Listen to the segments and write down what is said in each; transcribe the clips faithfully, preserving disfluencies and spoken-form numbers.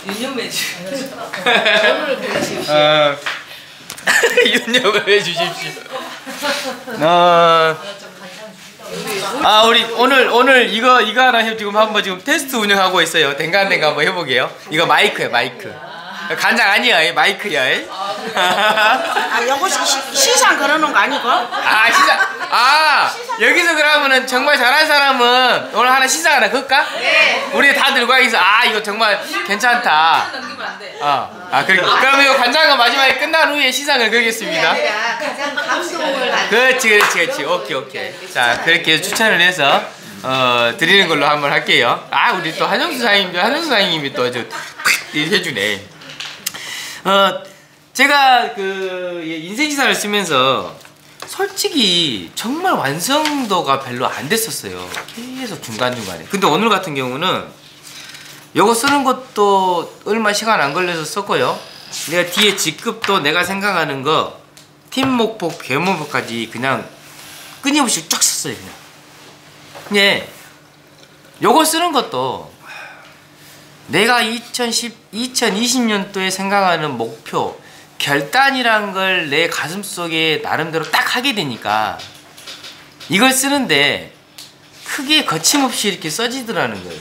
윤영매 주. 오늘 보내십시오. 어, 윤영을 해주십시오. 어, 아 우리 오늘 오늘 이거 이거 하나 해 지금 한번 지금 테스트 운영하고 있어요. 댕간댕간 한번 해보게요. 이거 마이크야 마이크. 간장 아니야 마이크야. 아 요거 시상 걸어놓은 거 아니고? 아 시상 아 여기서 그러면은 정말 잘한 사람은 오늘 하나 시상 하나 걸까? 네. 우리 다 들고 가서 아 이거 정말 괜찮다. 어. 아 그래 그럼 이거 간장은 마지막에 끝난 후에 시상을 걸겠습니다. 가장 감동을 받는. 그렇지 그렇지 그렇지 오케이 오케이. 자 그렇게 추천을 해서 어 드리는 걸로 한번 할게요. 아 우리 또 한영수 사장님 한영수 사장님이 또 아주 해주네. 어 제가 그 인생 시사를 쓰면서 솔직히 정말 완성도가 별로 안 됐었어요. 계속 중간중간에. 근데 오늘 같은 경우는 요거 쓰는 것도 얼마 시간 안 걸려서 썼고요. 내가 뒤에 직급도 내가 생각하는 거 팀목표, 개목표까지 그냥 끊임없이 쫙 썼어요. 그냥. 근데 요거 쓰는 것도 내가 이천십, 이천이십 년도에 생각하는 목표 결단이란 걸 내 가슴속에 나름대로 딱 하게 되니까 이걸 쓰는데 크게 거침없이 이렇게 써지더라는 거예요.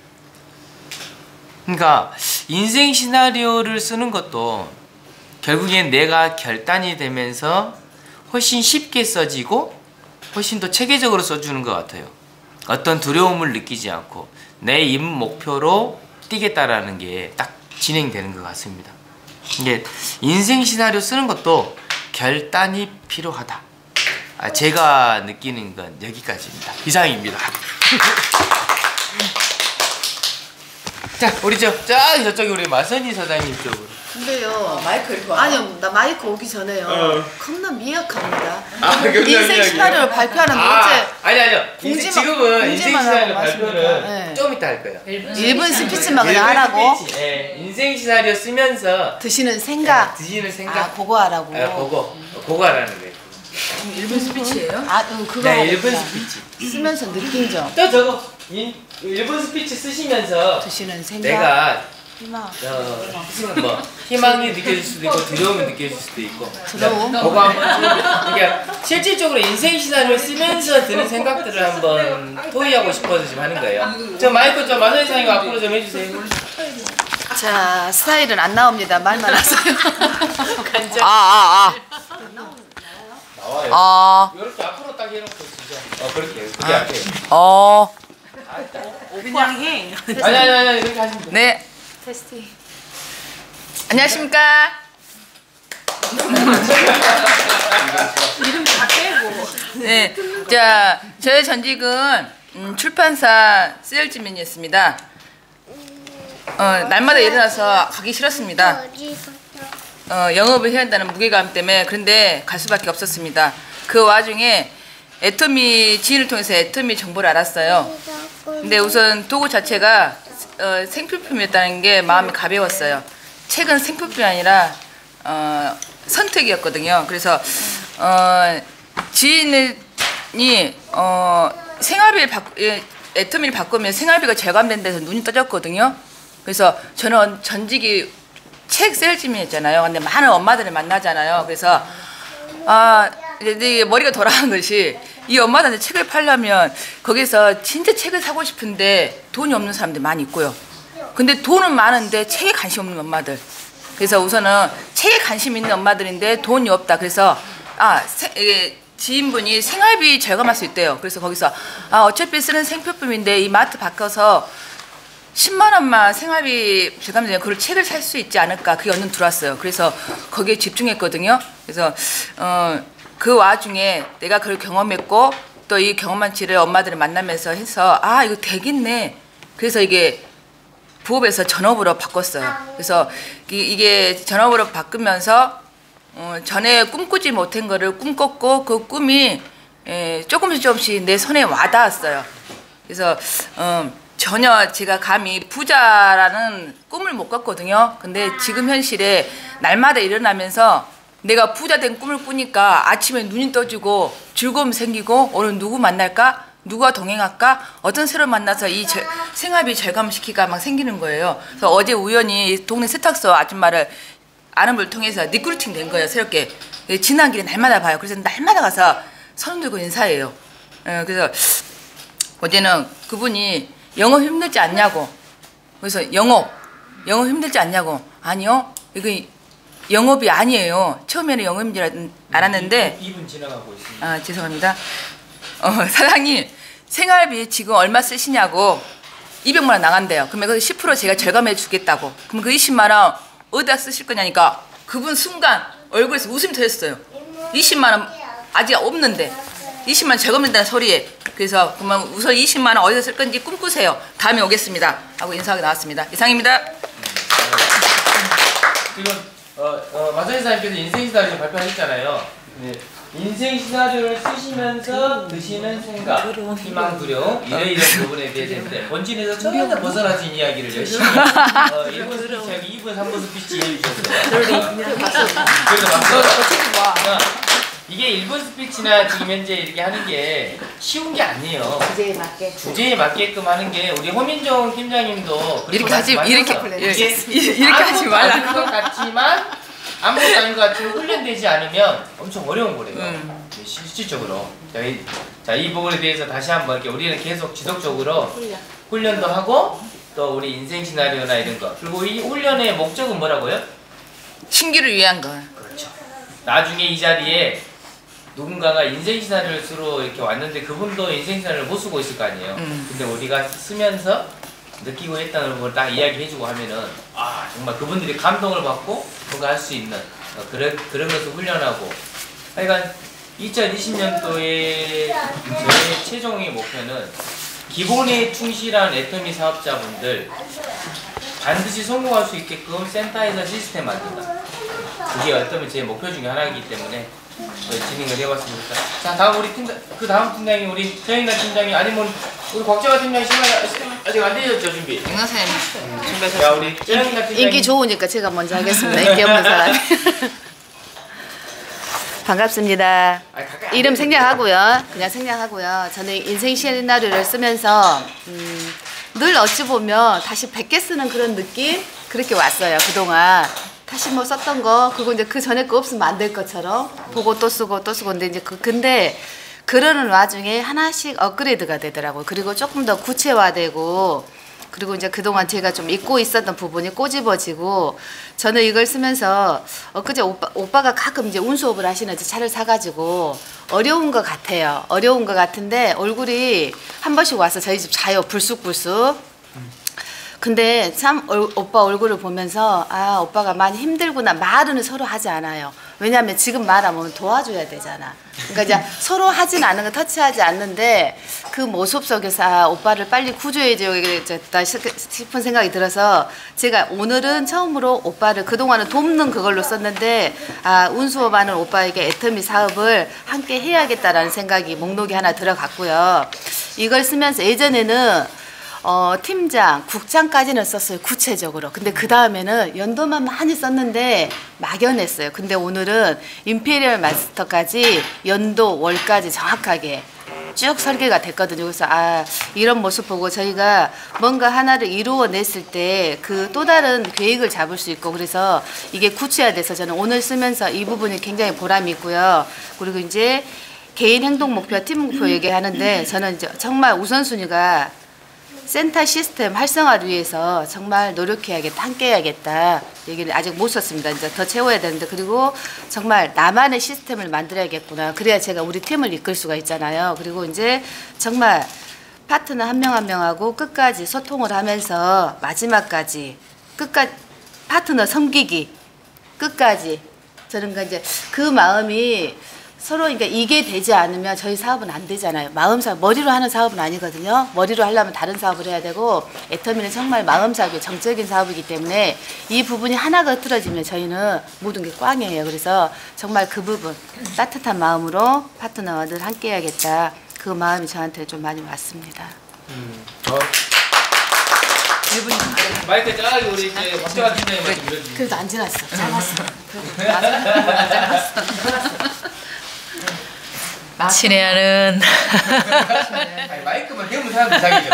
그러니까 인생 시나리오를 쓰는 것도 결국엔 내가 결단이 되면서 훨씬 쉽게 써지고 훨씬 더 체계적으로 써주는 것 같아요. 어떤 두려움을 느끼지 않고 내 임 목표로 뛰겠다라는 게 딱 진행되는 것 같습니다. 이게 인생 시나리오 쓰는 것도 결단이 필요하다. 아, 제가 느끼는 건 여기까지입니다. 이상입니다. 자, 우리 저, 저기 저쪽에 우리 마선희 사장님 쪽으로. 근데요. 마이크를 봐. 아니요, 나 마이크 오기 전에요. 어. 겁나 미약합니다. 아, 인생 시나리오를 발표하는 아, 어제 아니 아니요. 공지만- 지금은 인생 공지만 시나리오 하고 발표는 마십니까? 네. 좀 이따 할 거예요. 일 분 스피치만 그냥 하라고 스피치. 예, 인생 시나리오 쓰면서 드시는 생각. 예, 드시는 생각. 아, 그거 하라고. 예, 그거. 그거 하라는 거예요. 일 분 스피치예요? 아, 응, 그거 네, 일 분 하고 스피치. 쓰면서 느낀 점. 또 저거 일 분 스피치 쓰시면서 드시는 생각. 내가 희망. 어, 뭐 희망이 느껴질 수도 있고 두려움이 느껴질 수도 있고 두려움? 그거 한번 그러니까 실질적으로 인생 시나리오를 쓰면서 드는 생각들을 한번 토의하고 싶어서 지금 하는 거예요. 저 마이크 좀 마선희 사장님 앞으로 좀 해주세요. 자, 스타일은 안 나옵니다. 말만 하세요. 간장. 아, 아, 나와요. 아. 이렇게 앞으로 딱 해놓고 진짜 어 그렇게 그게 앞에 어, 어, 그냥 해. 아니 아니 아니 이렇게 하시면 돼요. 네. 테스팅. 안녕하십니까. 이름 다 빼고. 네. 자, 저의 전직은 음, 출판사 세일즈맨이었습니다. 어, 날마다 일어나서 가기 싫었습니다. 어, 영업을 해야 한다는 무게감 때문에. 그런데 갈 수밖에 없었습니다. 그 와중에 애터미 지인을 통해서 애터미 정보를 알았어요. 근데 우선 도구 자체가 어, 생필품이었다는 게 마음이 가벼웠어요. 책은 생필품이 아니라 어, 선택이었거든요. 그래서 어, 지인이 어, 생활비를 바, 애터미를 바꾸면 생활비가 절감된 데서 눈이 떠졌거든요. 그래서 저는 전직이 책 세일즈맨이었잖아요. 근데 많은 엄마들을 만나잖아요. 그래서 아, 이제 머리가 돌아간 것이 이 엄마들한테 책을 팔려면 거기서 진짜 책을 사고 싶은데 돈이 없는 사람들 많이 있고요. 근데 돈은 많은데 책에 관심 없는 엄마들. 그래서 우선은 책에 관심 있는 엄마들인데 돈이 없다. 그래서 아, 세, 예, 지인분이 생활비 절감할 수 있대요. 그래서 거기서 아, 어차피 쓰는 생필품인데 이 마트 바꿔서 십만 원만 생활비 절감되면 그걸 책을 살 수 있지 않을까. 그게 얼른 들어왔어요. 그래서 거기에 집중했거든요. 그래서 어, 그 와중에 내가 그걸 경험했고 또 이 경험한치를 엄마들을 만나면서 해서 아, 이거 되겠네. 그래서 이게 부업에서 전업으로 바꿨어요. 그래서 이게 전업으로 바꾸면서 어, 전에 꿈꾸지 못한 거를 꿈꿨고 그 꿈이 에, 조금씩 조금씩 내 손에 와닿았어요. 그래서 어, 전혀 제가 감히 부자라는 꿈을 못 꿨거든요. 근데 지금 현실에 날마다 일어나면서 내가 부자 된 꿈을 꾸니까 아침에 눈이 떠지고 즐거움이 생기고 오늘 누구 만날까? 누가 동행할까? 어떤 새로 만나서 이 절, 생활비 절감시키가 막 생기는 거예요. 그래서 어제 우연히 동네 세탁소 아줌마를 아는 분을 통해서 리크루팅 된 거예요. 새롭게. 지난 길에 날마다 봐요. 그래서 날마다 가서 손 들고 인사해요. 예, 그래서 어제는 그분이 영업 힘들지 않냐고. 그래서 영업, 영업 힘들지 않냐고. 아니요. 이거 영업이 아니에요. 처음에는 영업인 줄 알았는데. 이 분 지나가고 있습니다. 아, 죄송합니다. 어, 사장님, 생활비 지금 얼마 쓰시냐고. 이백만 원 나간대요. 그러면 그 십 퍼센트 제가 절감해 주겠다고. 그럼 그 이십만 원 어디다 쓰실 거냐니까 그분 순간 얼굴에서 웃음이 터졌어요. 이십만 원 아직 없는데 이십만 원 절감된다는 소리에. 그래서 그러면 우선 이십만 원 어디서 쓸 건지 꿈꾸세요. 다음에 오겠습니다 하고 인사하고 나왔습니다. 이상입니다. 지금 어, 어, 마사지 사님께서 인생 시나리오 발표하셨잖아요. 네. 인생 시나리오를 쓰시면서 드시는 생각, 희망, 두려움 이러이러한 부분에 대해서 본진에서 전혀 벗어나신 이야기를 열심히 어, 일 분 스피치하고 이 분, 삼 분 스피치 해주셨어요. 그래서 박수. 이게 일 분 스피치나 지금 현재 이렇게 하는 게 쉬운 게 아니에요. 주제에 맞게. 주제에 맞게끔 하는 게 우리 허민정 팀장님도 이렇게 하지 이렇게 이렇게, 이렇게 하지 말라고. 아무것도 아닌 것 같지만 아무것도 아닌 것 같지만 훈련되지 않으면 엄청 어려운 거래요. 음. 실질적으로. 자, 이, 자, 이 부분에 대해서 다시 한번 이렇게 우리는 계속 지속적으로 훈련도 하고 또 우리 인생 시나리오나 이런 거. 그리고 이 훈련의 목적은 뭐라고요? 신규를 위한 거. 그렇죠. 나중에 이 자리에 누군가가 인생 시나리오를 쓰러 이렇게 왔는데 그분도 인생 시나리오를 못 쓰고 있을 거 아니에요. 음. 근데 우리가 쓰면서 느끼고 했다는 걸 딱 이야기해주고 하면은 아 정말 그분들이 감동을 받고 뭔가 할 수 있는 어, 그런 그런 것을 훈련하고. 하여간 이천이십 년도에 저의 최종의 목표는 기본에 충실한 애터미 사업자분들 반드시 성공할 수 있게끔 센터에서 시스템 만든다. 그게 어쩌면 제 목표 중에 하나이기 때문에 진행을 해봤습니다. 자, 다음 우리 팀장, 그 다음 팀장이 우리 최영남 팀장이 아니면 우리 곽재화 팀장이 시간 아직 안 되셨죠 준비? 영상님 준비하셨습니다. 자, 우리 최영남 팀장이 인기 좋으니까 제가 먼저 하겠습니다. 인기 없는 사람이. 반갑습니다. 아니, 가까이 이름 안 생략하고요. 그냥 생략하고요. 저는 인생 시나리오를 쓰면서 음, 늘 어찌 보면 다시 백 개 쓰는 그런 느낌? 그렇게 왔어요. 그동안. 다시 뭐 썼던 거, 그거 이제 그 전에 거 없으면 안 될 것처럼 보고 또 쓰고 또 쓰고. 근데 이제 그, 근데 그러는 와중에 하나씩 업그레이드가 되더라고요. 그리고 조금 더 구체화되고, 그리고 이제 그동안 제가 좀 잊고 있었던 부분이 꼬집어지고, 저는 이걸 쓰면서 엊그제 오빠, 오빠가 가끔 이제 운수업을 하시는 이제 차를 사가지고 어려운 것 같아요. 어려운 것 같은데 얼굴이 한 번씩 와서 저희 집 자요. 불쑥불쑥. 근데 참 얼, 오빠 얼굴을 보면서 아 오빠가 많이 힘들구나. 말은 서로 하지 않아요. 왜냐하면 지금 말하면 도와줘야 되잖아. 그러니까 이제 서로 하진 않은 거 터치하지 않는데 그 모습 속에서 아, 오빠를 빨리 구조해줘야겠다 싶은 생각이 들어서 제가 오늘은 처음으로 오빠를 그동안은 돕는 그걸로 썼는데 아 운수업하는 오빠에게 애터미 사업을 함께 해야겠다라는 생각이 목록에 하나 들어갔고요. 이걸 쓰면서 예전에는 어, 팀장, 국장까지는 썼어요. 구체적으로. 근데 그 다음에는 연도만 많이 썼는데 막연했어요. 근데 오늘은 임페리얼 마스터까지 연도, 월까지 정확하게 쭉 설계가 됐거든요. 그래서 아 이런 모습 보고 저희가 뭔가 하나를 이루어냈을 때 그 또 다른 계획을 잡을 수 있고 그래서 이게 구체화돼서 저는 오늘 쓰면서 이 부분이 굉장히 보람이 있고요. 그리고 이제 개인 행동 목표, 팀 목표 얘기하는데 저는 이제 정말 우선순위가 센터 시스템 활성화를 위해서 정말 노력해야겠다, 함께 해야겠다. 얘기를 아직 못 썼습니다. 이제 더 채워야 되는데, 그리고 정말 나만의 시스템을 만들어야겠구나. 그래야 제가 우리 팀을 이끌 수가 있잖아요. 그리고 이제 정말 파트너 한 명 한 명하고 끝까지 소통을 하면서 마지막까지 끝까지 파트너 섬기기 끝까지 저는 이제 그 마음이 서로 그러니까 이게 되지 않으면 저희 사업은 안 되잖아요. 마음 사업, 머리로 하는 사업은 아니거든요. 머리로 하려면 다른 사업을 해야 되고 애터미는 정말 마음 사업이 정적인 사업이기 때문에 이 부분이 하나가 흐트러지면 저희는 모든 게 꽝이에요. 그래서 정말 그 부분 따뜻한 마음으로 파트너와 늘 함께 해야겠다. 그 마음이 저한테 좀 많이 왔습니다. 음, 어. 마이크 쫙 우리 이제 박재화 팀장님한테 밀어주세요. 그래도 안 지났어. 짧았어. 친애하는 아니, 마이크만 대면 사람 이상이죠.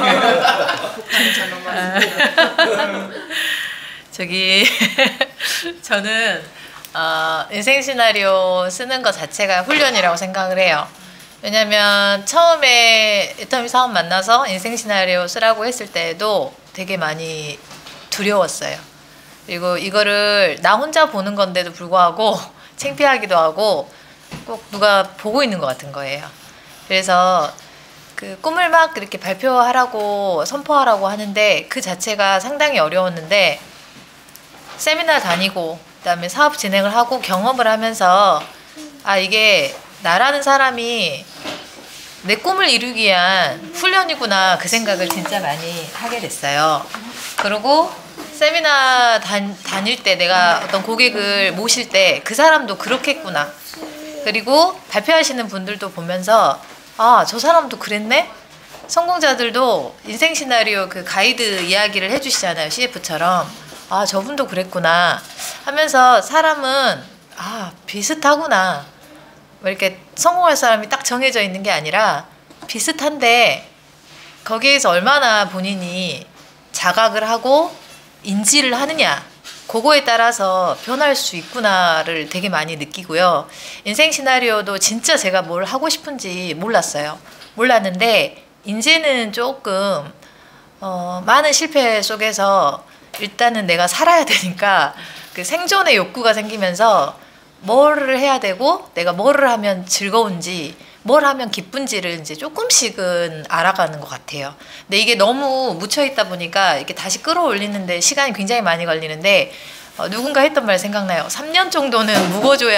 저기 저는 어, 인생 시나리오 쓰는 것 자체가 훈련이라고 생각을 해요. 왜냐면 처음에 애터미 사원 만나서 인생 시나리오 쓰라고 했을 때에도 되게 많이 두려웠어요. 그리고 이거를 나 혼자 보는 건데도 불구하고 창피하기도 하고 꼭 누가 보고 있는 것 같은 거예요. 그래서 그 꿈을 막 이렇게 발표하라고 선포하라고 하는데 그 자체가 상당히 어려웠는데 세미나 다니고 그다음에 사업 진행을 하고 경험을 하면서 아 이게 나라는 사람이 내 꿈을 이루기 위한 훈련이구나 그 생각을 진짜 많이 하게 됐어요. 그리고 세미나 단, 다닐 때 내가 어떤 고객을 모실 때 그 사람도 그렇겠구나. 그리고 발표하시는 분들도 보면서 아, 저 사람도 그랬네? 성공자들도 인생 시나리오 그 가이드 이야기를 해주시잖아요. 씨에프처럼. 아, 저분도 그랬구나 하면서 사람은 아, 비슷하구나. 뭐 이렇게 성공할 사람이 딱 정해져 있는 게 아니라 비슷한데 거기에서 얼마나 본인이 자각을 하고 인지를 하느냐 그거에 따라서 변할 수 있구나를 되게 많이 느끼고요. 인생 시나리오도 진짜 제가 뭘 하고 싶은지 몰랐어요. 몰랐는데 이제는 조금 어, 많은 실패 속에서 일단은 내가 살아야 되니까 그 생존의 욕구가 생기면서 뭐를 해야 되고 내가 뭐를 하면 즐거운지 뭘 하면 기쁜지를 이제 조금씩은 알아가는 것 같아요. 근데 이게 너무 묻혀있다 보니까 이렇게 다시 끌어올리는데 시간이 굉장히 많이 걸리는데 어, 누군가 했던 말 생각나요. 삼 년 정도는 묵어줘야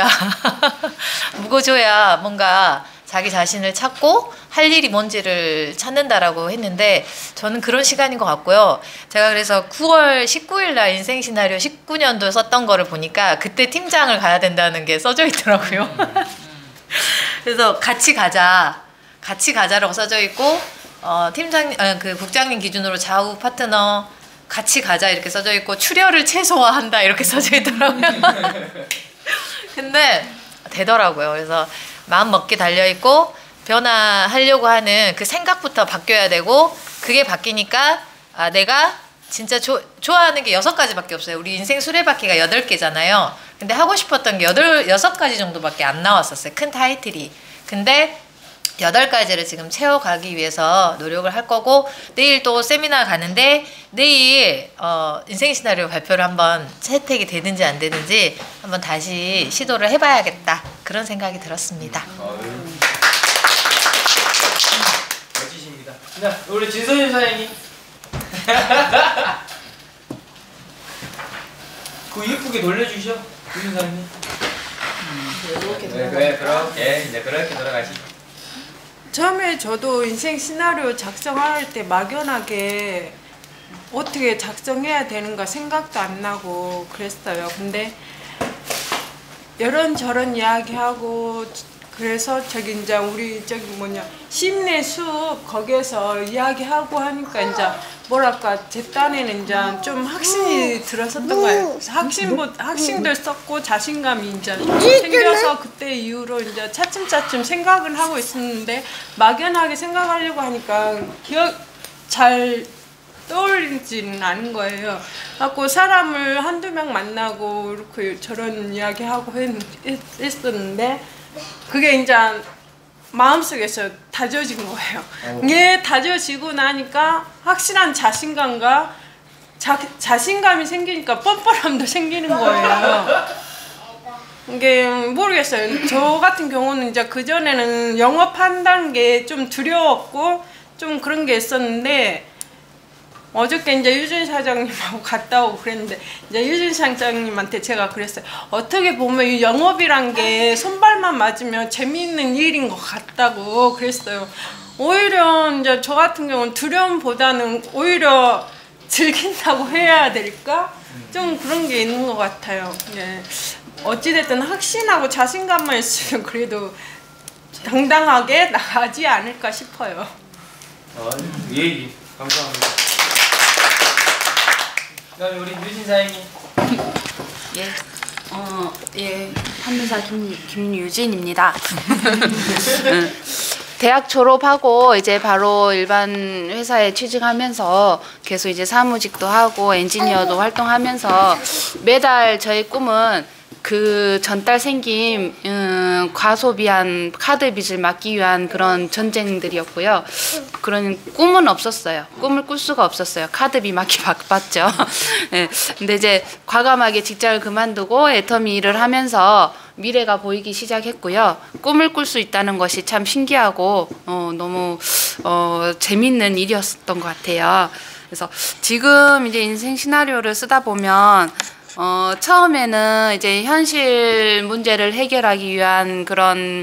묵어줘야 뭔가 자기 자신을 찾고 할 일이 뭔지를 찾는다라고 했는데 저는 그런 시간인 것 같고요. 제가 그래서 구월 십구일 날 인생 시나리오 십구 년도 썼던 거를 보니까 그때 팀장을 가야 된다는 게 써져 있더라고요. 그래서 같이 가자, 같이 가자라고 써져 있고 어, 팀장, 아, 그 국장님 기준으로 좌우 파트너 같이 가자 이렇게 써져 있고 출혈을 최소화한다 이렇게 써져 있더라고요. 근데 되더라고요. 그래서 마음 먹게 달려 있고 변화하려고 하는 그 생각부터 바뀌어야 되고 그게 바뀌니까 아, 내가 진짜 조, 좋아하는 게 여섯 가지밖에 없어요. 우리 인생 수레바퀴가 여덟 개잖아요. 근데 하고 싶었던 게 여덟, 여섯 가지 정도밖에 안 나왔었어요. 큰 타이틀이. 근데 여덟 가지를 지금 채워가기 위해서 노력을 할 거고 내일 또 세미나 가는데 내일 어, 인생 시나리오 발표를 한번 채택이 되든지 안 되든지 한번 다시 시도를 해봐야겠다. 그런 생각이 들었습니다. 멋지십니다. 자, 우리 진선윤 사장님. 그 예쁘게 놀려주셔, 진선 사장님. 이렇게 네, 그래, 그렇게 이제 그렇게 돌아가시. 처음에 저도 인생 시나리오 작성할 때 막연하게 어떻게 작성해야 되는가 생각도 안 나고 그랬어요. 근데 이런저런 이야기하고 그래서 저기 이제 우리 저기 뭐냐 심내 숲 거기에서 이야기하고 하니까 이제 뭐랄까 제 딴에는 이제 좀 확신이 들었었던 거예요. 확신보 확신도 썼고 자신감이 이제 생겨서 그때 이후로 이제 차츰차츰 생각은 하고 있었는데 막연하게 생각하려고 하니까 기억 잘 떠올리지는 않은 거예요. 갖고 사람을 한두 명 만나고 이렇게 저런 이야기하고 했, 했었는데 그게 이제 마음속에서 다져진 거예요. 이게 다져지고 나니까 확실한 자신감과 자, 자신감이 생기니까 뻔뻔함도 생기는 거예요. 이게 모르겠어요. 저 같은 경우는 이제 그전에는 영업한다는 게 좀 두려웠고 좀 그런 게 있었는데 어저께 이제 유진 사장님하고 갔다 오고 그랬는데 이제 유진 사장님한테 제가 그랬어요. 어떻게 보면 이 영업이란 게 손발만 맞으면 재미있는 일인 것 같다고 그랬어요. 오히려 이제 저 같은 경우는 두려움보다는 오히려 즐긴다고 해야 될까? 좀 그런 게 있는 것 같아요. 예. 어찌됐든 확신하고 자신감만 있으면 그래도 당당하게 나가지 않을까 싶어요. 어, 예, 예. 감사합니다. 그다음에 우리 유진 사장님. 예. 어, 예, 한문사 김, 김유진입니다. 응. 대학 졸업하고 이제 바로 일반 회사에 취직하면서 계속 이제 사무직도 하고 엔지니어도 활동하면서 매달 저의 꿈은 그 전달 생긴 음, 과소비한 카드 빚을 막기 위한 그런 전쟁들이었고요. 그런 꿈은 없었어요. 꿈을 꿀 수가 없었어요. 카드비 막기 바빴죠. 네. 근데 이제 과감하게 직장을 그만두고 애터미 일을 하면서 미래가 보이기 시작했고요. 꿈을 꿀 수 있다는 것이 참 신기하고 어, 너무 어, 재밌는 일이었던 것 같아요. 그래서 지금 이제 인생 시나리오를 쓰다 보면 어, 처음에는 이제 현실 문제를 해결하기 위한 그런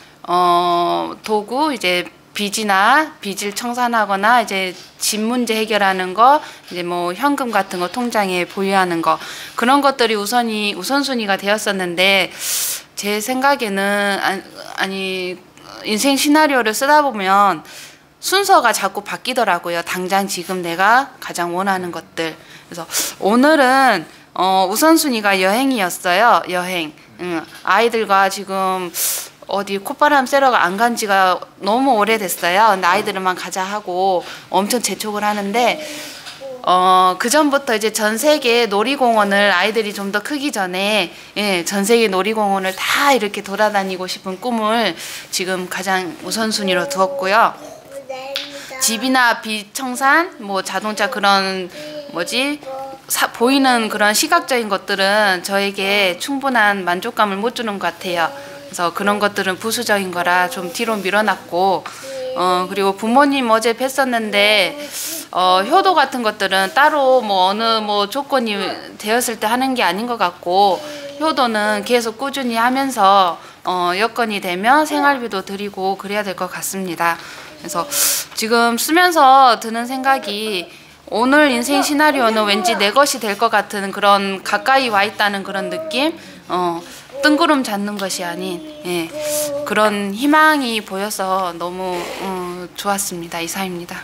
어, 도구 이제 빚이나 빚을 청산하거나 이제 집 문제 해결하는 거 이제 뭐 현금 같은 거 통장에 보유하는 거 그런 것들이 우선이 우선순위가 되었었는데 제 생각에는 아니 인생 시나리오를 쓰다 보면 순서가 자꾸 바뀌더라고요. 당장 지금 내가 가장 원하는 것들. 그래서 오늘은 어, 우선순위가 여행이었어요. 여행. 응. 아이들과 지금 어디 콧바람 쐬러 안 간 지가 너무 오래됐어요. 근데 아이들만 가자 하고 엄청 재촉을 하는데 어, 그 전부터 이제 전 세계 놀이공원을 아이들이 좀 더 크기 전에 예, 전 세계 놀이공원을 다 이렇게 돌아다니고 싶은 꿈을 지금 가장 우선순위로 두었고요. 집이나 빚 청산, 뭐 자동차 그런 뭐지 사, 보이는 그런 시각적인 것들은 저에게 충분한 만족감을 못 주는 것 같아요. 그래서 그런 것들은 부수적인 거라 좀 뒤로 밀어놨고 어, 그리고 부모님 어제 뵀었는데 어, 효도 같은 것들은 따로 뭐 어느 뭐 조건이 되었을 때 하는 게 아닌 것 같고 효도는 계속 꾸준히 하면서 어, 여건이 되면 생활비도 드리고 그래야 될 것 같습니다. 그래서 지금 쓰면서 드는 생각이 오늘 인생 시나리오는 왠지 내 것이 될 것 같은 그런 가까이 와 있다는 그런 느낌 어, 뜬구름 잡는 것이 아닌 예, 그런 희망이 보여서 너무 어, 좋았습니다. 이상입니다.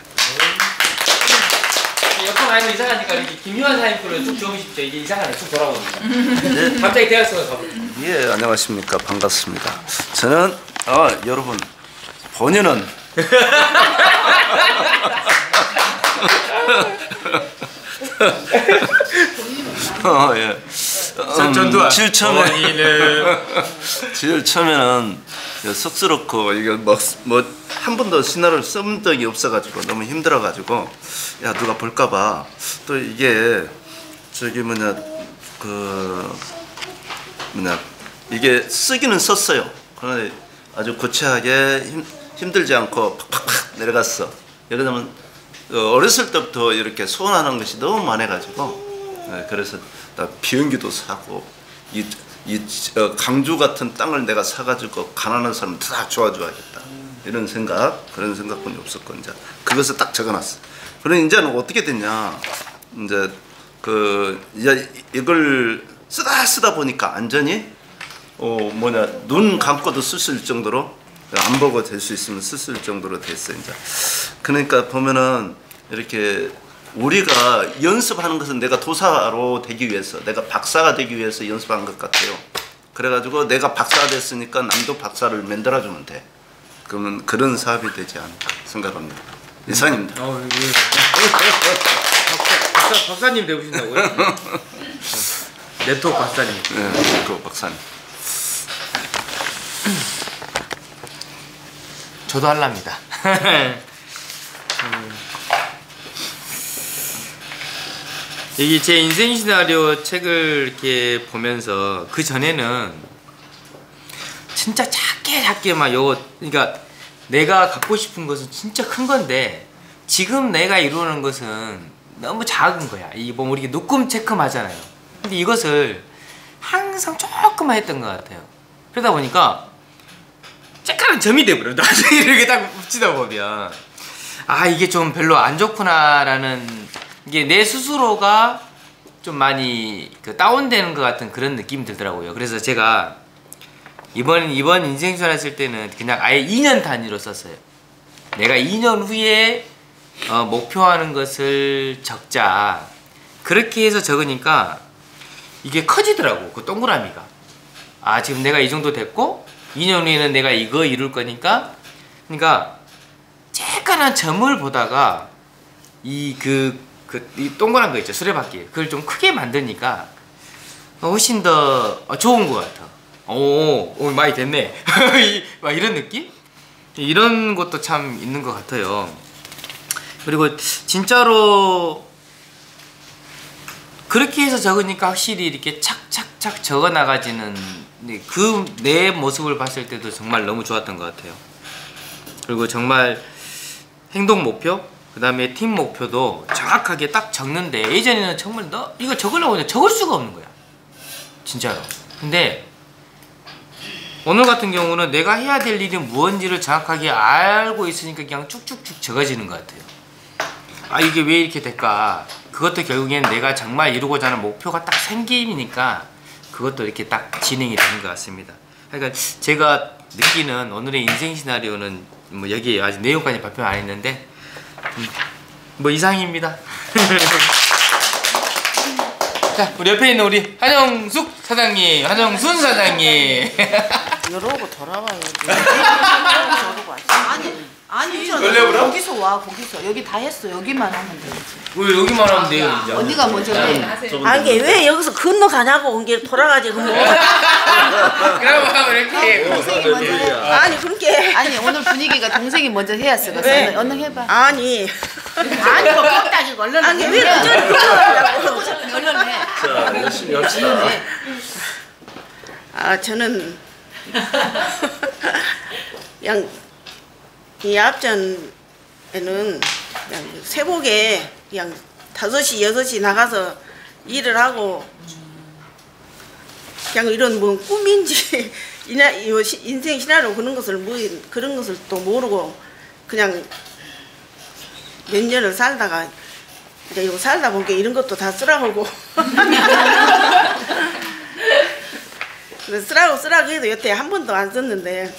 옆으로 가면 이상하니까 이렇게 김유한 사님 거를 쭉 적으십시오. 이게 이상하네. 쭉 돌아오니까. 네. 갑자기 대학생을 가보죠. 예, 안녕하십니까. 반갑습니다. 저는 어, 여러분 본인은 어, 예. 음, 전두환. 제일 처음에 제일 처음에는 쑥스럽고 이게 뭐뭐 한 번도 시나리오를 써본 적이 없어가지고 너무 힘들어가지고 야 누가 볼까봐 또 이게 저기 뭐냐 그 뭐냐 이게 쓰기는 썼어요. 그런데 아주 구체하게 힘, 힘들지 않고 팍팍팍 내려갔어. 예를 들면 어렸을 때부터 이렇게 소원하는 것이 너무 많아가지고 그래서 나 비행기도 사고 이, 이 강주 같은 땅을 내가 사가지고 가난한 사람 다 도와줘야겠다 이런 생각 그런 생각뿐이 없었고 이제 그것을 딱 적어놨어. 그러니 이제는 어떻게 됐냐 이제 그 이제 이걸 쓰다 쓰다 보니까 완전히 어 뭐냐 눈 감고도 쓸 정도로 안 보고 될 수 있으면 쓸 정도로 됐어 이제. 그러니까 보면은 이렇게 우리가 연습하는 것은 내가 도사로 되기 위해서 내가 박사가 되기 위해서 연습한 것 같아요. 그래가지고 내가 박사가 됐으니까 남도 박사를 만들어주면 돼. 그러면 그런 사업이 되지 않을까 생각합니다. 이상입니다. 어, 예. 박사, 박사, 박사님 되고 싶다고요? 네트워크 박사님. 네, 그 박사님. 저도 할랍니다. 음. 이게 제 인생 시나리오 책을 이렇게 보면서 그 전에는 진짜 작게 작게 막 요거 그러니까 내가 갖고 싶은 것은 진짜 큰 건데 지금 내가 이루는 것은 너무 작은 거야. 이게 뭐 우리 누꿈 체크만 하잖아요. 근데 이것을 항상 조금만 했던 것 같아요. 그러다 보니까 쬐까만 점이 돼버려. 나중에 이렇게 딱 붙이다 보면 아 이게 좀 별로 안 좋구나라는 이게 내 스스로가 좀 많이 그 다운되는 것 같은 그런 느낌이 들더라고요. 그래서 제가 이번 이번 인생샷 했을 때는 그냥 아예 이 년 단위로 썼어요. 내가 이 년 후에 어, 목표하는 것을 적자. 그렇게 해서 적으니까 이게 커지더라고. 그 동그라미가. 아 지금 내가 이 정도 됐고 이 년 후에는 내가 이거 이룰 거니까. 그러니까 쬐깐한 점을 보다가 이 그 그 이 동그란 거 있죠, 수레바퀴. 그걸 좀 크게 만드니까 훨씬 더 좋은 것 같아. 오, 오 많이 됐네. 막 이런 느낌? 이런 것도 참 있는 것 같아요. 그리고 진짜로 그렇게 해서 적으니까 확실히 이렇게 착착착 적어 나가지는 그 내 모습을 봤을 때도 정말 너무 좋았던 것 같아요. 그리고 정말 행동 목표, 그 다음에 팀 목표도 정확하게 딱 적는데 예전에는 정말 너 이거 적으려고 하면 적을 수가 없는 거야. 진짜로. 근데 오늘 같은 경우는 내가 해야 될 일이 무언지를 정확하게 알고 있으니까 그냥 쭉쭉쭉 적어지는 것 같아요. 아 이게 왜 이렇게 될까? 그것도 결국엔 내가 정말 이루고자 하는 목표가 딱 생기니까 그것도 이렇게 딱 진행이 되는 것 같습니다. 그러니까 제가 느끼는 오늘의 인생 시나리오는 뭐 여기 아직 내용까지 발표 안 했는데 음, 뭐 이상입니다. 자 우리 옆에 있는 우리 한영숙 사장님, 한영순 사장님. 이러고 돌아와야지. 저러고 왔지. 아니 아니 걸려버려? 거기서 와 거기서 여기 다 했어. 여기만 하면 되지. 왜 여기만 하면 돼요 이제? 언니가 먼저 해. 아니 이게 왜 여기서 건너가냐고 온 게 돌아가지 그럼. 그럼 이렇게 동생이 먼저 해. 아니 그렇게. 아니 오늘 분위기가 동생이 먼저 해야 쓰고 왜? 얼른 해봐. 아니 아니 뭐 껍다지 얼른. 아니 왜 저리 그러냐고. 얼른 해. 자 열심히 합시다. 해. 아 저는 그냥 이 앞전에는 그냥 새벽에 그냥 다섯 시 여섯 시 나가서 일을 하고 그냥 이런 뭐 꿈인지 이나 인생 시나리오 그런 것을 뭐 그런 것을 또 모르고 그냥 몇 년을 살다가 이제 이거 살다 보니까 이런 것도 다 쓰라고 그래서 쓰라고 쓰라고 해도 여태 한 번도 안 썼는데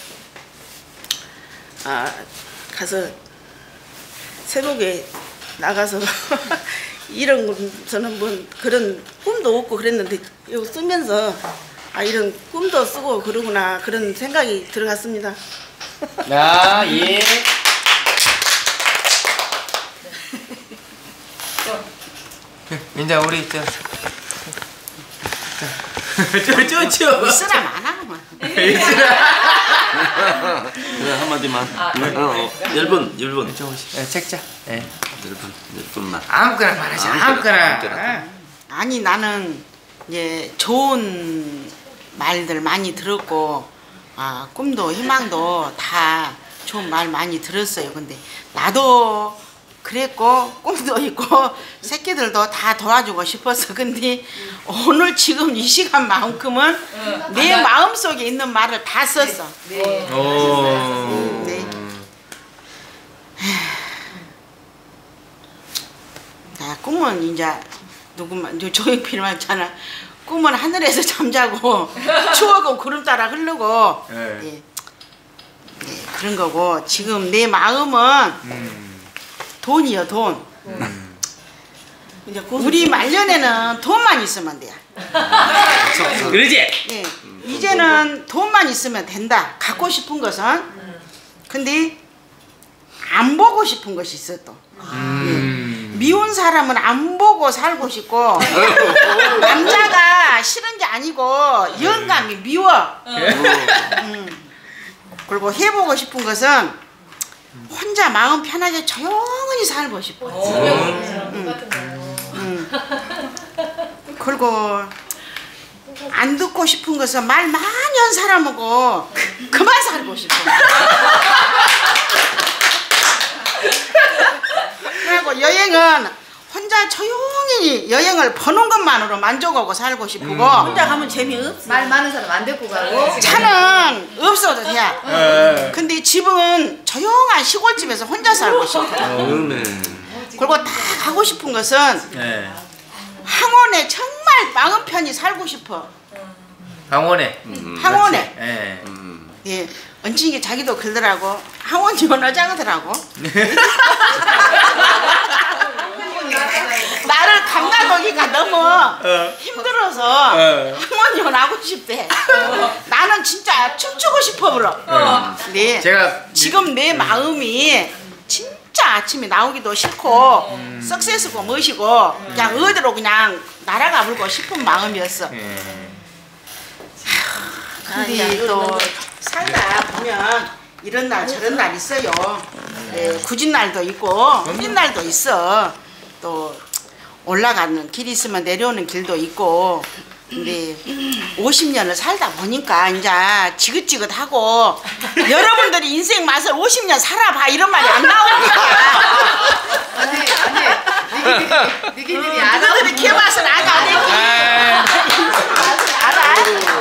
아 가서 새벽에 나가서 이런 것은 뭐 그런 꿈도 없고 그랬는데 이거 쓰면서 아 이런 꿈도 쓰고 그러구나 그런 생각이 들어갔습니다. 아 예. 이제 우리 저 저저저 쓰라 많아구만. 그래 한마디만. 어, 어, 일 분 일 분. 책자. 예. 일 분 일 분만. 아무거나 말하지. 아무거나. 아니 나는 이제 좋은 말들 많이 들었고 아 꿈도 희망도 다 좋은 말 많이 들었어요. 근데 나도 그랬고 꿈도 있고 새끼들도 다 도와주고 싶었어. 근데 오늘 지금 이 시간만큼은 내 마음속에 있는 말을 다 썼어. 네. 오. 네. 자, 꿈은 이제 누구만 조용필 말잖아. 꿈은 하늘에서 잠자고 추억은 구름 따라 흐르고 네. 예. 예, 그런 거고 지금 내 마음은 음. 돈이요 돈. 음. 이제 우리 말년에는 돈만 있으면 돼요. 그러지? 예. 이제는 돈만 있으면 된다. 갖고 싶은 것은. 근데 안 보고 싶은 것이 있어 또. 음. 미운 사람은 안 보고 살고 싶고 남자가 싫은 게 아니고 영감이 미워. 음. 그리고 해보고 싶은 것은 혼자 마음 편하게 조용히 살고 싶어. 음. 그리고 안 듣고 싶은 것은 말 많이 한 사람하고 그만 살고 싶어. 그리고 여행은 혼자 조용히 여행을 보는 것만으로 만족하고 살고 싶고 음. 혼자 가면 재미없어. 말 많은 사람 안 데리고 가고. 차는 없어도 돼. 네. 근데 집은 조용한 시골집에서 혼자 살고 싶어. 그러네. 그리고 다 가고 싶은 것은 네. 항원에 정말 마음 편히 살고 싶어. 강원에. 음. 항원에. 예. 음. 예. 언칭이 자기도 그러더라고. 항원 연화장하더라고. 나를 장난거기가 너무 어. 힘들어서 어. 할머니만 하고 싶대. 나는 진짜 춤추고 싶어 불어. 근데 제가 지금 내 마음이 진짜 아침에 나오기도 싫고 석세스고 멋이고 그냥 어디로 그냥 날아가 불고 싶은 마음이었어. 예. 근데 또 살다 보면 이런 날 저런 날 있어요. 예, 굳은 날도 있고 흐린 날도 있어. 또 올라가는 길이 있으면 내려오는 길도 있고. 근데 오십 년을 살다 보니까 이제 지긋지긋하고 여러분들이 인생 맛을 오십 년 살아봐 이런 말이 안 나오니까. 아니 아니 니기들이 안 하고 너희들이 그 맛은 알아. 알아.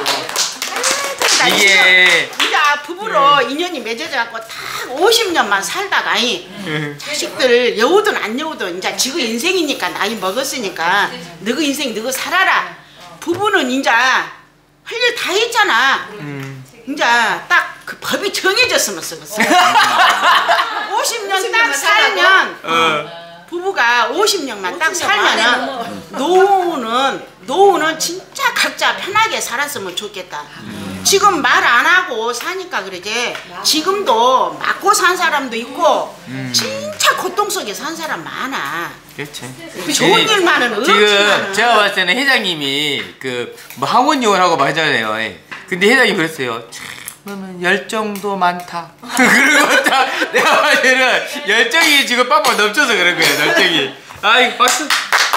이게 이제 부부로 인연이 맺어져 갖고 딱 오십 년만 살다가 이 자식들 여우든 안 여우든 이제 지금 인생이니까 나이 먹었으니까 너그 인생 너그 살아라. 부부는 이제 할 일 다 했잖아. 이제 딱 그 법이 정해졌으면 쓰겠어. 오십 년 딱 살면 부부가 오십 년만 딱 살면은 노후는 노후는 진짜 각자 편하게 살았으면 좋겠다. 지금 말 안 하고 사니까 그러지. 지금도 맞고 산 사람도 있고 진짜 고통 속에 산 사람 많아. 그렇지. 좋은 일만은 지금 없지만은. 제가 봤을 때는 회장님이 그 뭐 학원 요원하고 말잖아요. 근데 회장님 그랬어요. 참 너는 열정도 많다. 그리고 딱 내가 봤을 때는 열정이 지금 빡빡 넘쳐서 그런 거예요. 열정이. 아이 박수.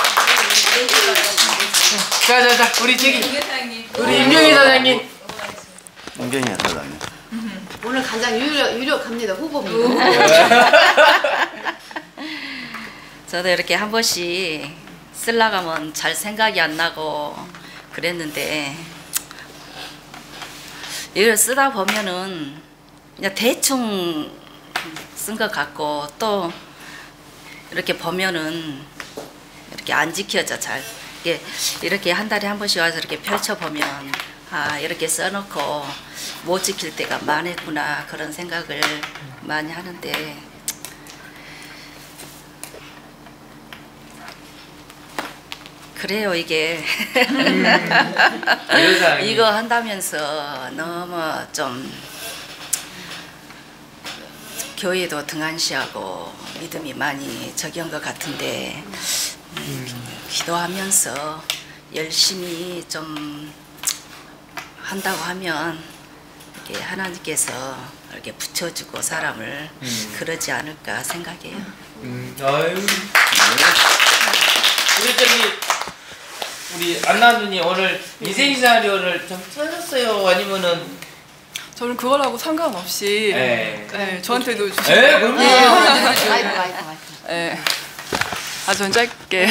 자자자 우리 저기 우리 임경희 사장님. 임경희 사장님. 오늘 가장 유력, 유력합니다. 후보입니다. 저도 이렇게 한 번씩 쓰려가면 잘 생각이 안 나고 그랬는데 이걸 쓰다 보면은 그냥 대충 쓴 것 같고 또 이렇게 보면은 이렇게 안 지켜져 잘. 이게 이렇게 한 달에 한 번씩 와서 이렇게 펼쳐보면 아 이렇게 써놓고 못 지킬 때가 많았구나 그런 생각을 많이 하는데 그래요 이게 음. 이거 한다면서 너무 좀 교회도 등한시하고 믿음이 많이 적은 것 같은데 음, 기도하면서 열심히 좀 한다고 하면 이렇게 하나님께서 이렇게 붙여주고 사람을 음. 그러지 않을까 생각해요. 음, 아유. 우리 저기 우리 안나 누님 오늘 인생 시나리오를 좀 써줬어요? 아니면은 저는 그거라고 상관없이 네. 네, 저한테도 에? 주시고 그럼요. 마이크 마이크 마이크. 네. 아, 전 짧게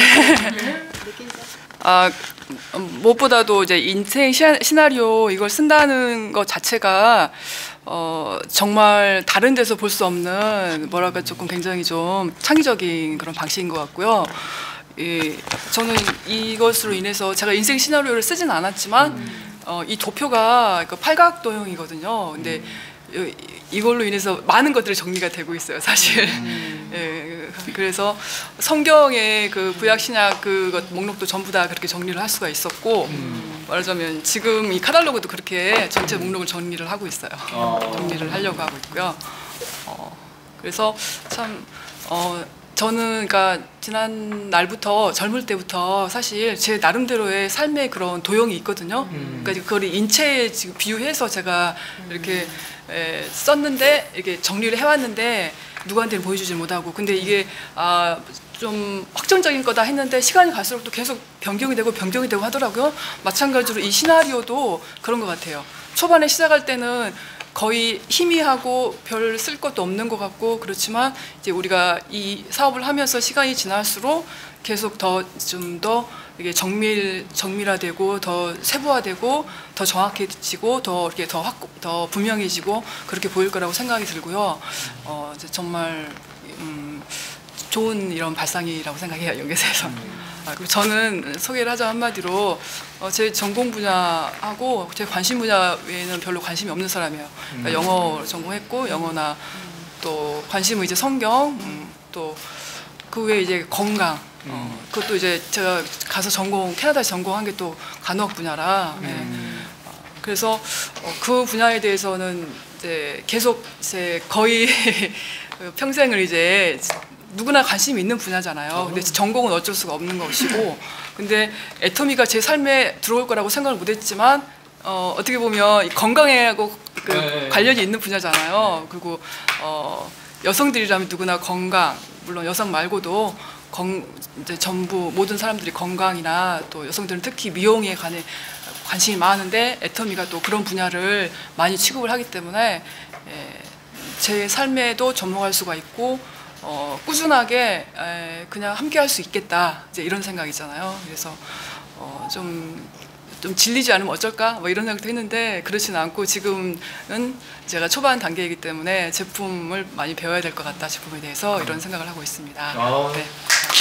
아, 무엇보다도 이제 인생 시, 시나리오 이걸 쓴다는 것 자체가 어, 정말 다른 데서 볼 수 없는 뭐랄까 조금 굉장히 좀 창의적인 그런 방식인 것 같고요. 이, 저는 이것으로 인해서 제가 인생 시나리오를 쓰진 않았지만 음. 어, 이 도표가 그 팔각도형이거든요. 근데 음. 이걸로 인해서 많은 것들이 정리가 되고 있어요, 사실. 음. 예, 그래서 성경의 그 구약 신약 그 목록도 전부 다 그렇게 정리를 할 수가 있었고 음. 말하자면 지금 이 카탈로그도 그렇게 전체 목록을 정리를 하고 있어요. 어. 정리를 하려고 하고 있고요. 어, 그래서 참 어, 저는 그러니까 지난 날부터 젊을 때부터 사실 제 나름대로의 삶의 그런 도형이 있거든요. 음. 그러니까 그걸 인체에 지금 비유해서 제가 이렇게 에, 썼는데 이렇게 정리를 해왔는데 누구한테는 보여주지 못하고 근데 이게 아, 좀 확정적인 거다 했는데 시간이 갈수록 또 계속 변경이 되고 변경이 되고 하더라고요. 마찬가지로 이 시나리오도 그런 것 같아요. 초반에 시작할 때는 거의 희미하고 별 쓸 것도 없는 것 같고 그렇지만 이제 우리가 이 사업을 하면서 시간이 지날수록 계속 더 좀 더 이게 정밀 정밀화되고 더 세부화되고 더 정확해지고 더 이렇게 더 확 더 분명해지고 그렇게 보일 거라고 생각이 들고요. 어 정말 음, 좋은 이런 발상이라고 생각해요, 연계사에서. 아, 그리고 저는 소개를 하자 한마디로 어, 제 전공 분야하고 제 관심 분야 외에는 별로 관심이 없는 사람이에요. 그러니까 영어 전공했고 영어나 또 관심은 이제 성경 음, 또 그 외에 이제 건강 어, 그것도 이제 제가 가서 전공 캐나다에 전공한 게 또 간호학 분야라. 네. 어, 그래서 어, 그 분야에 대해서는 이제 계속 이제 거의 평생을 이제 누구나 관심이 있는 분야잖아요. 근데 전공은 어쩔 수가 없는 것이고, 근데 애터미가 제 삶에 들어올 거라고 생각을 못했지만 어, 어떻게 보면 건강하고 그 네. 관련이 있는 분야잖아요. 그리고 어, 여성들이라면 누구나 건강, 물론 여성 말고도 건, 이제 전부 모든 사람들이 건강이나 또 여성들은 특히 미용에 관해 관심이 많은데 애터미가 또 그런 분야를 많이 취급을 하기 때문에 예, 제 삶에도 접목할 수가 있고 어, 꾸준하게 에, 그냥 함께 할 수 있겠다 이제 이런 생각이잖아요. 그래서 어, 좀, 좀 질리지 않으면 어쩔까 뭐 이런 생각도 했는데 그렇지는 않고 지금은 제가 초반 단계이기 때문에 제품을 많이 배워야 될 것 같다, 제품에 대해서 이런 생각을 하고 있습니다. 어. 네.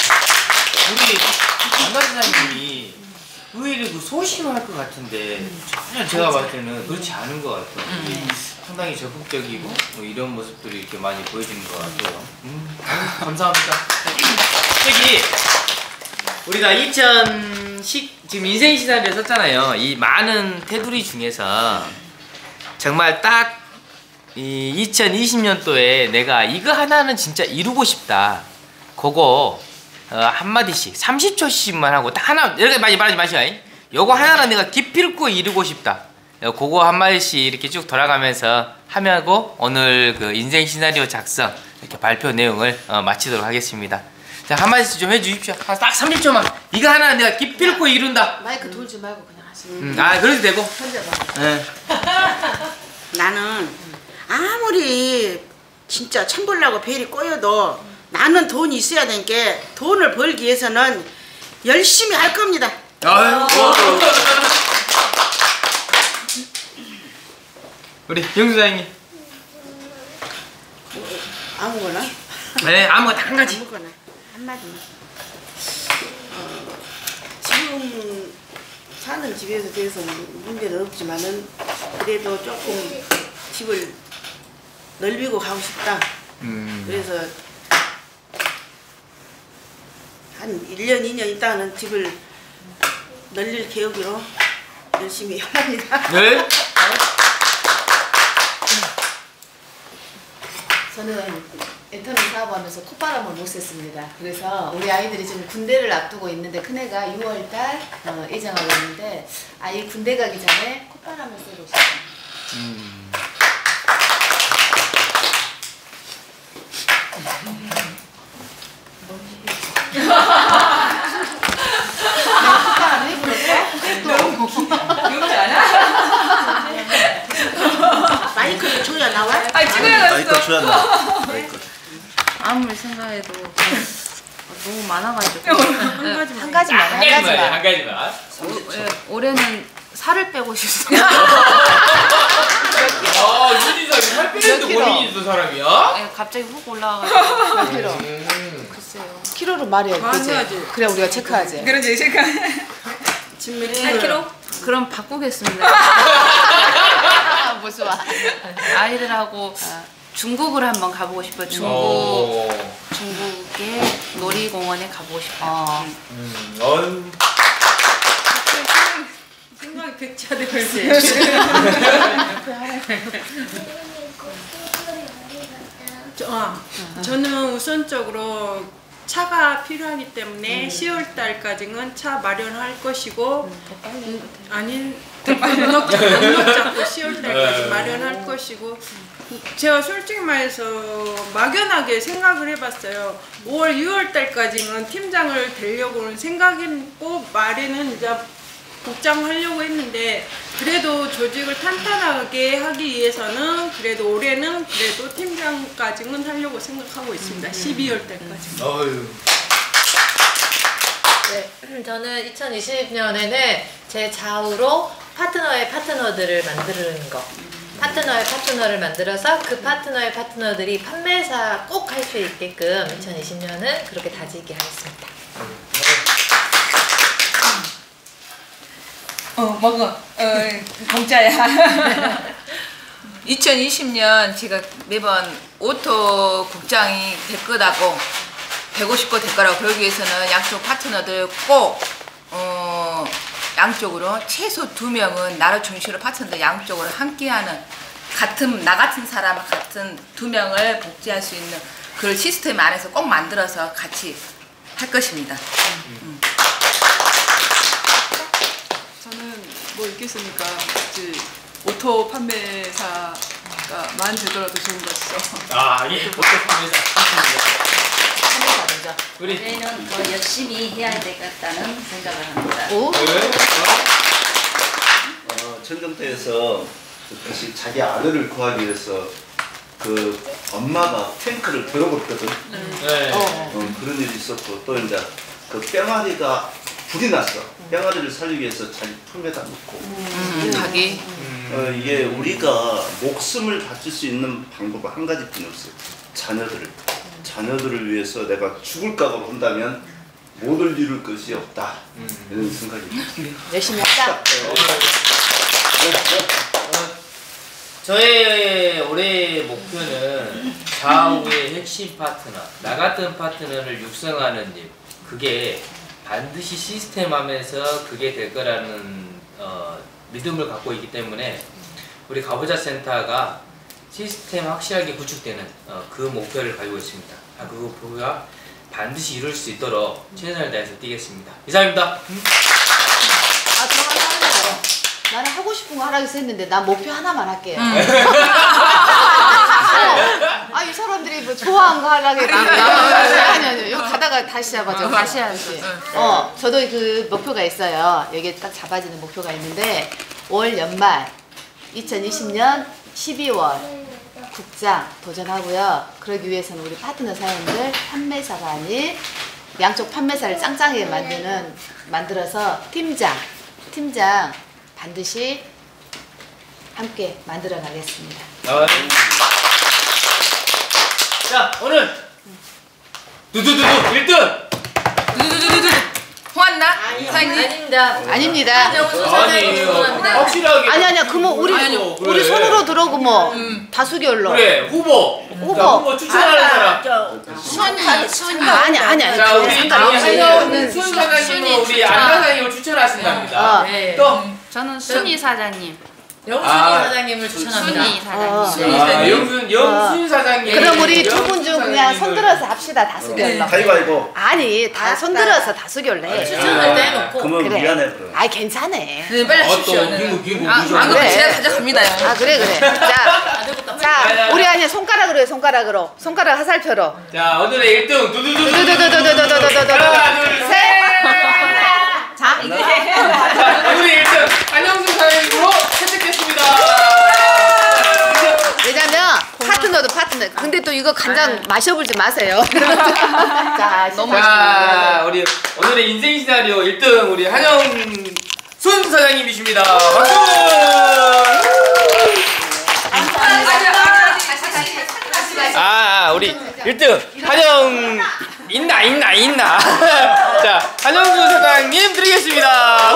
우리 안가사님이 의외로 그 소심할 것 같은데 전혀 제가 봤을 때는 그렇지 않은 것 같아요. 음. 상당히 적극적이고 뭐 이런 모습들이 이렇게 많이 보여지는 것 같아요. 음. 아유, 감사합니다. 저기 우리가 이천십 지금 인생 시나리오 썼잖아요. 이 많은 테두리 중에서 정말 딱 이 이천이십 년도에 내가 이거 하나는 진짜 이루고 싶다. 그거 어, 한마디씩 삼십 초씩만 하고 딱 하나 이렇게 많이 말하지 마시오. 요거 하나는 내가 기필코 이루고 싶다. 그거 한마디씩 이렇게 쭉 돌아가면서 하면고 오늘 그 인생 시나리오 작성 이렇게 발표 내용을 어, 마치도록 하겠습니다. 자, 한마디씩 좀 해주십시오. 딱 삼십 초만. 이거 하나 내가 기필코 이룬다. 마이크 돌지 말고 그냥 하시면. 음, 아, 그래도 되고. 혼자 봐. 네. 나는 아무리 진짜 천벌나고 벨이 꼬여도 나는 돈이 있어야 되니까 돈을 벌기 위해서는 열심히 할 겁니다. 아유. 우리 영수사님. 아무거나? 네, 아무거나 한 가지. 아무거나 한마디만. 어, 지금 사는 집에서 대해서 문제는 없지만은 그래도 조금 집을 넓히고 가고 싶다. 음. 그래서 한 일 년, 이 년 있다가는 집을 늘릴 계획으로 열심히 합니다. 네? 저는 애터미 사업하면서 콧바람을 못 쐈습니다. 그래서 우리 아이들이 지금 군대를 앞두고 있는데 큰애가 유월달 어, 예정하고 있는데 아이 군대 가기 전에 콧바람을 쐬고 싶어요. 음. 콧바람 해볼까? 귀엽지 않아? 마이크를 줘야 나와? 아, 찍어야겠어. 마이크 줘야 나. 마이크. 아무리 생각해도 너무 많아가지고 한 가지만 한 가지만. 한 가지만. 한 가지만. 올해는 살을 빼고 싶어요. 아, 윤희상이 살 빼는데 고민이 있는 사람이야? 네, 갑자기 훅 올라와가지고 몇 킬로? 글쎄요. 키로로 말해야 많이 되지. 하지. 그래 우리가 체크하지. 그러지, 제가. 팔 킬로? 그럼 바꾸겠습니다. 아, 뭐 좋아. 아이들하고 중국을 한번 가보고 싶어요. 중국 오. 중국의 놀이공원에 가보고 싶어요. 어. 음, 어휴. 생각이 백차되고 있어. 어, 저는 우선적으로 차가 필요하기 때문에 시월 달까지는 차 마련할 것이고 음, 아닌 넉넉 잡고 시월 달까지 마련할 것이고 제가 솔직히 말해서 막연하게 생각을 해봤어요. 오월, 유월 달까지는 팀장을 되려고는 생각했고 말에는 이제 복장하려고 했는데 그래도 조직을 탄탄하게 하기 위해서는 그래도 올해는 그래도 팀장까지는 하려고 생각하고 있습니다. 십이월 달까지. 어휴. 네, 저는 이천이십 년에는 제 좌우로 파트너의 파트너들을 만드는 거. 파트너의 파트너를 만들어서 그 파트너의 파트너들이 판매사 꼭 할 수 있게끔 이천이십 년은 그렇게 다지게 하겠습니다. 어, 먹어. 어, 공짜야. 이천이십 년 제가 매번 오토 국장이 될 거라고 백오십 거 될 거라고 그러기 위해서는 양쪽 파트너들 꼭 어, 양쪽으로 최소 두 명은 나를 중심으로 파트너들 양쪽으로 함께하는 같은 나 같은 사람 같은 두 명을 복지할 수 있는 그 시스템 안에서 꼭 만들어서 같이 할 것입니다. 음. 저는 뭐 있겠습니까? 이제 오토 판매사가 만 되더라도 좋은 것이죠. 아, 예. 오토 판매사. 판매사 먼저. 우리 저희는 더 열심히 해야 되겠다는 생각을 합니다. 오? 어, 전쟁터에서 다시 자기 아들을 구하기 위해서 그 엄마가 탱크를 들어버렸거든. 네. 어, 그런 일이 있었고 또 이제 그 뺑아리가 불이 났어. 뺑아리를 살리기 위해서 자기 품에다 놓고. 음, 자기 어, 이게 우리가 목숨을 바칠 수 있는 방법은 한 가지뿐이 없어요. 자녀들을. 자녀들을 위해서 내가 죽을 각오로 한다면 모두 이룰 것이 없다. 이런 생각입니다. 열심히 하자. 어, 저의 올해의 목표는 좌우의 핵심 파트너, 나 같은 파트너를 육성하는 일. 그게 반드시 시스템 하면서 그게 될 거라는 어, 믿음을 갖고 있기 때문에 우리 가보자 센터가 시스템 확실하게 구축되는 어, 그 목표를 가지고 있습니다. 아, 그 목표가 반드시 이룰 수 있도록 최선을 다해서 뛰겠습니다. 이상입니다. 아, 저만 하는 거. 나는 하고 싶은 거 하라고 했는데 난 목표 하나만 할게요. 아, 이 사람들이 뭐 좋아하는 거 하려고 했는데 아니 아니 여기 가다가 다시 잡아줘. 다시 해야지. 어, 저도 그 목표가 있어요. 여기에 딱 잡아지는 목표가 있는데 올 연말 이천이십 년 십이월 국장 도전하고요. 그러기 위해서는 우리 파트너 사연들 판매사가 아닌 양쪽 판매사를 짱짱하게 만드는 만들어서 팀장 팀장 반드시 함께 만들어 가겠습니다. 아, 자, 오늘 두두두두 일 등! 두두두두두 호았나? 사장님? 아닙니다. 아닙니다. 아니에요. 확실하게. 아니 아니야. 그러면 우리 아니, 아니, 우리 그래. 손으로 들어오고 뭐 다수결로. 그래, 후보. 후보. 자, 후보 추천하는 사람. 순위, 순위. 아니 아니 아니. 자, 그건 우리 상관없어요. 한영 순 사장님은 우리 안 사장님을 추천하신답니다. 어. 네. 또 저는 순희 사장님. 영순이 아, 사장님을 추천합니다. 순희 사장님. 어. 아, 영순 영순 사장님. 그럼 우리 두 분 중 그냥 영순 손들어서 합시다 다수결로. 가위바위보. 아니 다 손들어서 다수결로 해. 추천할 때 해놓고. 그러면 그래. 미안해 그럼. 아이 괜찮아. 네, 빨리 어, 하십시오. 또 빙고 빙고 아, 무죠. 안 그래. 그러면 제가 가져갑니다요. 아 그래 그래. 자, 자 우리 아니야 손가락으로 해 손가락으로. 손가락 화살표로. 자, 오늘의 일 등 두두두두. 두두두두두두두두두두. 하나, 둘, 셋. 자, 자, 오늘의 일 등 안영수 사장님으로 채택했습니다. 왜냐면 파트너도 파트너. 근데 또 이거 간장 마셔보지 마세요. 자, 너무 자, 우리 오늘의 인생 시나리오 일 등 우리 한영순 사장님이십니다. 박수! 아, 우리 일 등 한영 있나 있나 있나. 자, 한영순 사장님 드리겠습니다.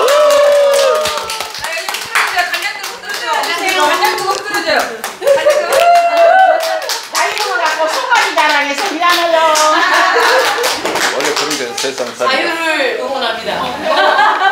자유를 갖고 손가락이 자랑해서 미안해요. 원래 그런 게 세상 살이. 자유를 응원합니다.